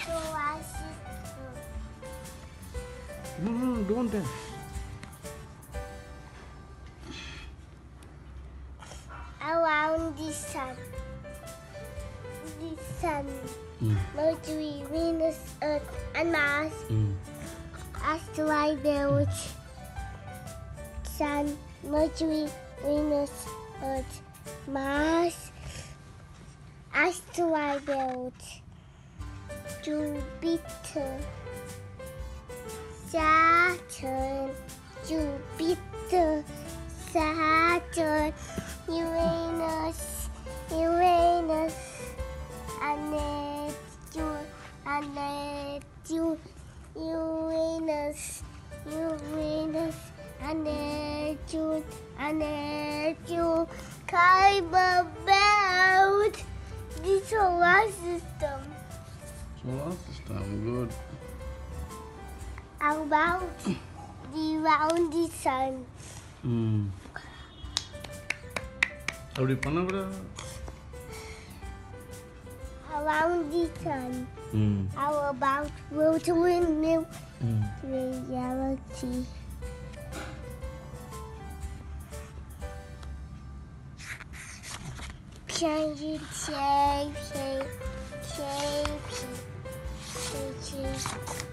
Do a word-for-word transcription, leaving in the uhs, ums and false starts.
solar system. No, no, don't dance. Around the sun. The sun. Mm. Mercury, Venus, Earth, and Mars. Mm. Asteroid belt. Sun, Mercury, Venus, Earth, Mars. Asteroid belt. Jupiter. Saturn. Jupiter. Saturn. Uranus. Uranus. And Neptune. And Neptune. Uranus. Uranus. And Neptune. And Neptune. Kuiper belt. The solar system. Solar system, good. About the round the sun. Mm. அப்படி பண்ண கூட Around the sun. Mm. How about root windmill? Mm. Reality. Change it, shape, shape, shape, shape, shape.